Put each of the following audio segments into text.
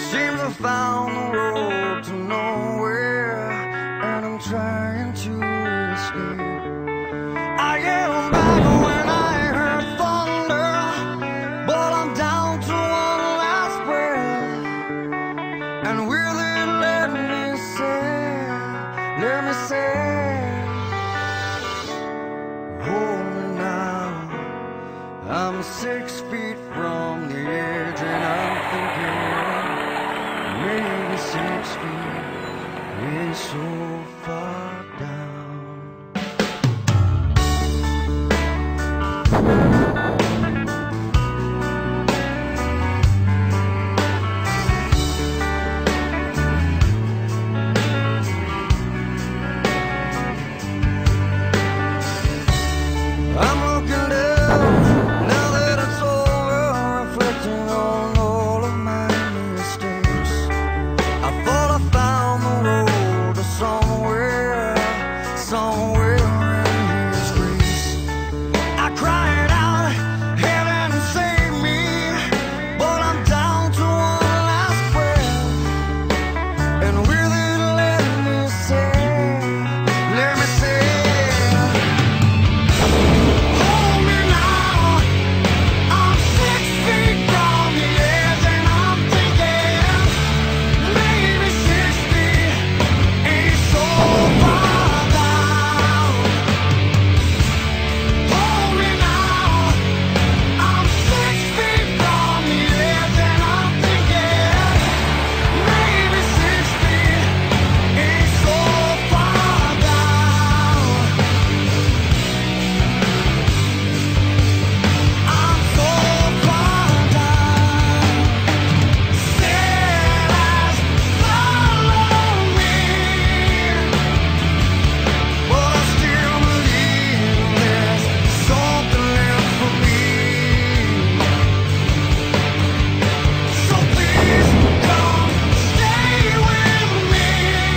Seems I found the road to nowhere, and I'm trying to escape. I am back when I heard thunder, but I'm down to one last breath. And will it let me say, hold me now. I'm 6 feet from the edge, and I'm thinking maybe 6 feet is so far down. I'm looking down, now that it's over, reflecting on all of my mistakes. I thought I found the road to somewhere in His grace. I cried out, heaven save me, but I'm down to one last breath. And will it let me say, hold me now. I'm 6 feet from the edge, and I'm thinking maybe 6 feet ain't so far down. Hold me now. I'm 6 feet from the edge, and I'm thinking maybe 6 feet ain't so far down. I'm so far down. Said as follow me, but I still believe there's something left for me. So please come stay with me,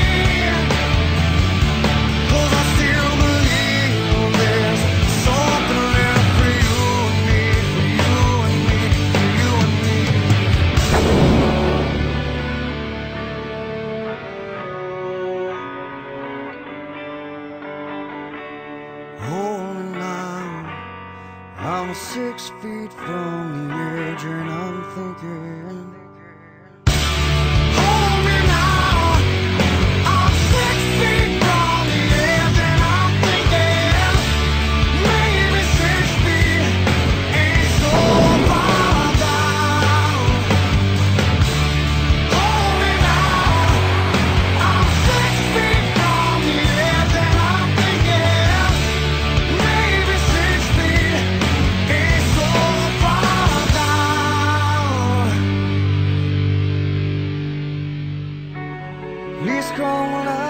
'cause I still believe there's something left for you and me, for you and me, for you and me. Hold me now. I'm 6 feet from the edge, and I'm thinking. Hold me now. I'm 6 feet from the edge, and I'm thinking maybe 6 feet ain't so far down. Hold me now. I'm 6 feet from the edge, and I'm thinking maybe 6 feet ain't so far down. Please come when